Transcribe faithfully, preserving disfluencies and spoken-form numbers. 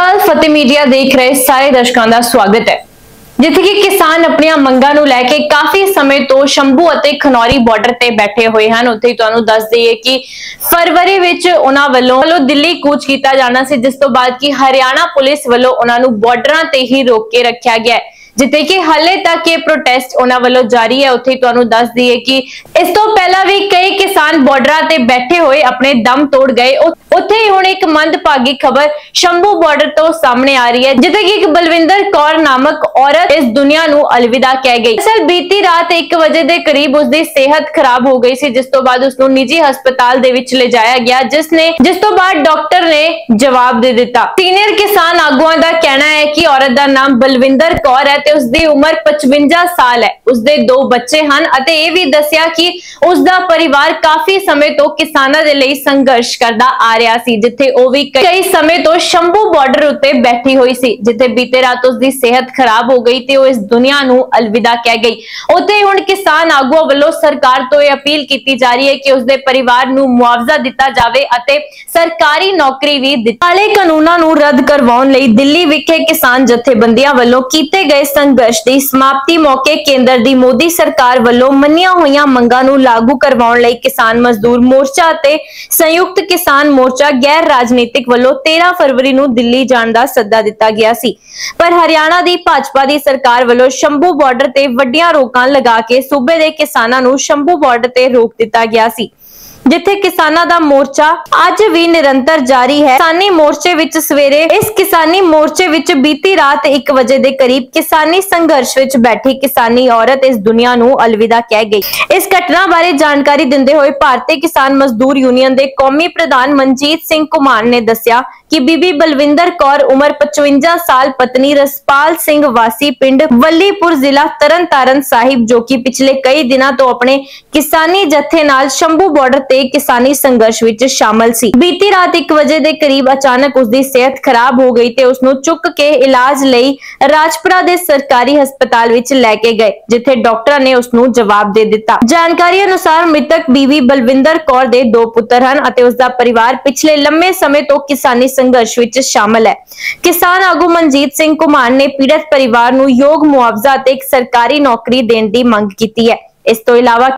ਸਤਿ ਸ਼੍ਰੀ ਅਕਾਲ। ਫਤਿਹ ਮੀਡੀਆ ਦੇਖ ਰਹੇ ਸਾਰੇ ਦਰਸ਼ਕਾਂ ਦਾ ਸਵਾਗਤ ਹੈ। ਜਿੱਥੇ ਕਿ ਕਿਸਾਨ ਆਪਣੀਆਂ ਮੰਗਾਂ ਨੂੰ ਲੈ ਕੇ ਕਾਫੀ ਸਮੇਂ ਤੋਂ ਸ਼ੰਭੂ ਅਤੇ ਖਨੌਰੀ ਬਾਰਡਰ ਤੇ ਬੈਠੇ ਹੋਏ ਹਨ। ਉੱਥੇ ਹੀ ਤੁਹਾਨੂੰ ਦੱਸ ਦਈਏ ਕਿ ਫਰਵਰੀ ਵਿੱਚ ਉਹਨਾਂ ਵੱਲੋਂ ਦਿੱਲੀ ਕੂਚ ਕੀਤਾ ਜਾਣਾ ਸੀ, ਜਿਸ ਤੋਂ ਬਾਅਦ ਕਿ ਹਰਿਆਣਾ ਪੁਲਿਸ ਵੱਲੋਂ ਉਹਨਾਂ ਨੂੰ ਬਾਰਡਰਾਂ ਤੇ ਹੀ ਰੋਕ ਕੇ ਰੱਖਿਆ ਗਿਆ ਹੈ, ਜਿੱਥੇ ਕਿ ਹਾਲੇ ਤੱਕ ਇਹ ਪ੍ਰੋਟੈਸਟ ਉਹਨਾਂ ਵੱਲੋਂ ਜਾਰੀ ਹੈ। ਉੱਥੇ ਤੁਹਾਨੂੰ ਦੱਸ ਦਈਏ ਕਿ ਇਸ ਤੋਂ ਪਹਿਲਾਂ ਵੀ ਕਈ ਕਿਸਾਨ ਬਾਰਡਰਾਂ ਤੇ ਬੈਠੇ ਹੋਏ ਆਪਣੇ ਦਮ ਤੋੜ ਗਏ। ਉੱਥੇ ਹੀ ਹੁਣ ਇੱਕ ਮੰਦਭਾਗੀ ਖਬਰ ਸ਼ੰਭੂ ਬਾਰਡਰ ਤੋਂ ਸਾਹਮਣੇ ਆ ਰਹੀ ਹੈ, ਜਿੱਥੇ ਕਿ ਇੱਕ ਬਲਵਿੰਦਰ ਕੌਰ ਨਾਮਕ ਔਰਤ ਇਸ ਦੁਨੀਆ ਨੂੰ ਅਲਵਿਦਾ ਕਹਿ ਗਈ। ਅਸਲ ਬੀਤੀ ਰਾਤ ਇੱਕ ਵਜੇ ਦੇ ਕਰੀਬ ਉਸਦੀ ਸਿਹਤ ਖਰਾਬ ਹੋ ਗਈ ਸੀ, ਜਿਸ ਤੋਂ ਬਾਅਦ ਉਸ ਨੂੰ ਨਿੱਜੀ ਹਸਪਤਾਲ ਦੇ ਵਿੱਚ ਲਿਜਾਇਆ ਗਿਆ, ਜਿਸ ਨੇ ਜਿਸ ਤੋਂ ਬਾਅਦ ਡਾਕਟਰ ਨੇ ਜਵਾਬ ਦੇ ਦਿੱਤਾ। ਸੀਨੀਅਰ ਕਿਸਾਨ ਆਗੂਆਂ ਦਾ ਕਹਿਣਾ ਹੈ ਕਿ ਔਰਤ ਦਾ ਨਾਮ ਬਲਵਿੰਦਰ ਕੌਰ ਹੈ ਤੇ ਉਸਦੀ ਉਮਰ ਪਚਵੰਜਾ ਸਾਲ ਹੈ। ਉਸਦੇ ਦੋ ਬੱਚੇ ਹਨ ਅਤੇ ਇਹ ਵੀ ਦੱਸਿਆ ਕਿ ਉਸਦਾ ਪਰਿਵਾਰ ਕਾਫੀ ਸਮੇਂ ਤੋਂ ਕਿਸਾਨਾਂ ਦੇ ਲਈ ਸੰਘਰਸ਼ ਕਰਦਾ ਆ ਰਿਹਾ ਸੀ, ਜਿੱਥੇ ਉਹ ਵੀ ਕਈ ਸਮੇਂ ਤੋਂ ਸ਼ੰਭੂ ਬਾਰਡਰ ਉੱਤੇ ਬੈਠੀ ਹੋਈ ਸੀ, ਜਿੱਥੇ ਬੀਤੇ ਰਾਤ ਉਸਦੀ ਸਿਹਤ ਖਰਾਬ ਹੋ ਗਈ ਤੇ ਉਹ ਇਸ ਦੁਨੀਆ ਨੂੰ ਅਲਵਿਦਾ ਕਹਿ ਗਈ। ਉੱਥੇ ਹੁਣ ਕਿਸਾਨ ਆਗੂਆਂ ਵੱਲੋਂ ਸਰਕਾਰ ਤੋਂ ਇਹ ਅਪੀਲ ਕੀਤੀ ਜਾ ਰਹੀ ਹੈ ਕਿ ਉਸਦੇ ਪਰਿਵਾਰ ਨੂੰ ਮੁਆਵਜ਼ਾ ਦਿੱਤਾ ਜਾਵੇ ਅਤੇ ਸਰਕਾਰੀ ਨੌਕਰੀ ਵੀ ਦਿੱਤੀ। ਕਾਲੇ ਕਾਨੂੰਨਾਂ ਨੂੰ ਰੱਦ ਕਰਵਾਉਣ ਲਈ ਦਿੱਲੀ ਵਿਖੇ ਕਿਸਾਨ ਜਥੇਬੰਦੀਆਂ ਵੱਲੋਂ ਕੀਤੇ ਗਏ ਸੰਘਰਸ਼ ਦੀ ਸਮਾਪਤੀ ਮੌਕੇ ਕੇਂਦਰ ਦੀ ਮੋਦੀ ਸਰਕਾਰ ਵੱਲੋਂ ਮੰਨੀਆਂ ਹੋਈਆਂ ਮੰਗਾਂ ਨੂੰ ਲਾਗੂ ਕਰਵਾਉਣ ਲਈ ਕਿਸਾਨ ਮਜ਼ਦੂਰ ਮੋਰਚਾ ਅਤੇ ਸੰਯੁਕਤ ਕਿਸਾਨ ਮੋਰਚਾ ਗੈਰ ਰਾਜਨੀਤਿਕ ਵੱਲੋਂ ਤੇਰਾਂ ਫਰਵਰੀ ਨੂੰ ਦਿੱਲੀ ਜਾਣ ਦਾ ਸੱਦਾ ਦਿੱਤਾ ਗਿਆ ਸੀ, ਪਰ ਹਰਿਆਣਾ ਦੀ ਭਾਜਪਾ ਦੀ ਸਰਕਾਰ ਵੱਲੋਂ ਸ਼ੰਭੂ ਬਾਰਡਰ ਤੇ ਵੱਡੀਆਂ ਰੋਕਾਂ ਲਗਾ ਕੇ ਸੂਬੇ ਦੇ ਕਿਸਾਨਾਂ ਨੂੰ ਸ਼ੰਭੂ ਬਾਰਡਰ ਤੇ ਰੋਕ ਦਿੱਤਾ ਗਿਆ ਸੀ, ਜਿੱਥੇ ਕਿਸਾਨਾਂ ਦਾ ਮੋਰਚਾ ਅੱਜ ਵੀ ਨਿਰੰਤਰ ਜਾਰੀ ਹੈ। ਕਿਸਾਨੀ ਮੋਰਚੇ ਵਿੱਚ ਸਵੇਰੇ ਇਸ ਕਿਸਾਨੀ ਮੋਰਚੇ ਵਿੱਚ ਬੀਤੀ ਰਾਤ ਇੱਕ ਵਜੇ ਦੇ ਕਰੀਬ ਕਿਸਾਨੀ ਸੰਘਰਸ਼ ਵਿੱਚ ਬੈਠੀ ਕਿਸਾਨੀ ਔਰਤ ਇਸ ਦੁਨੀਆ ਨੂੰ ਅਲਵਿਦਾ ਕਹਿ ਗਈ। ਇਸ ਘਟਨਾ ਬਾਰੇ ਜਾਣਕਾਰੀ ਦਿੰਦੇ ਹੋਏ ਭਾਰਤੀ ਕਿਸਾਨ ਮਜ਼ਦੂਰ ਯੂਨੀਅਨ ਦੇ ਕੌਮੀ ਪ੍ਰਧਾਨ ਮਨਜੀਤ ਸਿੰਘ ਘੁਮਾਣ ਨੇ ਦੱਸਿਆ ਕਿ ਬੀਬੀ ਬਲਵਿੰਦਰ ਕੌਰ ਉਮਰ ਪਚਵੰਜਾ ਸਾਲ, ਪਤਨੀ ਰਸਪਾਲ ਸਿੰਘ ਵਾਸੀ ਪਿੰਡ ਵੱਲੀਪੁਰ, ਜ਼ਿਲ੍ਹਾ ਤਰਨਤਾਰਨ ਸਾਹਿਬ, ਜੋ ਕਿ ਪਿਛਲੇ ਕਈ ਦਿਨਾਂ ਤੋਂ ਆਪਣੇ ਕਿਸਾਨੀ ਜਥੇ ਨਾਲ ਸ਼ੰਭੂ ਬਾਰਡਰ ਤੇ ਕਿਸਾਨੀ ਸੰਘਰਸ਼ ਵਿੱਚ ਸ਼ਾਮਲ ਸੀ। ਬੀਤੀ ਰਾਤ ਇੱਕ ਵਜੇ ਦੇ ਕਰੀਬ ਅਚਾਨਕ ਉਸਦੀ ਸਿਹਤ ਖਰਾਬ ਹੋ ਗਈ ਤੇ ਉਸ ਨੂੰ ਚੁੱਕ ਕੇ ਇਲਾਜ ਲਈ ਰਾਜਪੁਰਾ ਦੇ ਸਰਕਾਰੀ ਹਸਪਤਾਲ ਵਿੱਚ ਲੈ ਕੇ ਗਏ, ਜਿੱਥੇ ਡਾਕਟਰਾਂ ਨੇ ਉਸ ਨੂੰ ਜਵਾਬ ਦੇ ਦਿੱਤਾ। ਜਾਣਕਾਰੀ ਅਨੁਸਾਰ ਮ੍ਰਿਤਕ ਬੀਬੀ ਬਲਵਿੰਦਰ ਕੌਰ ਦੇ ਦੋ ਪੁੱਤਰ ਹਨ ਅਤੇ ਉਸ ਦਾ ਪਰਿਵਾਰ ਪਿਛਲੇ ਲੰਮੇ ਸਮੇਂ ਤੋਂ ਕਿਸਾਨੀ ਸੰਘਰਸ਼ ਵਿੱਚ ਸ਼ਾਮਲ ਹੈ। ਕਿਸਾਨ ਆਗੂ ਮਨਜੀਤ ਸਿੰਘ ਘੁਮਾਣ ਨੇ ਪੀੜਤ ਪਰਿਵਾਰ ਨੂੰ ਯੋਗ ਮੁਆਵਜ਼ਾ ਅਤੇ ਇੱਕ ਸਰਕਾਰੀ ਨੌਕਰੀ ਦੇਣ ਦੀ ਮੰਗ ਕੀਤੀ ਹੈ। ਇਸ ਤੋਂ ਇਲਾਵਾ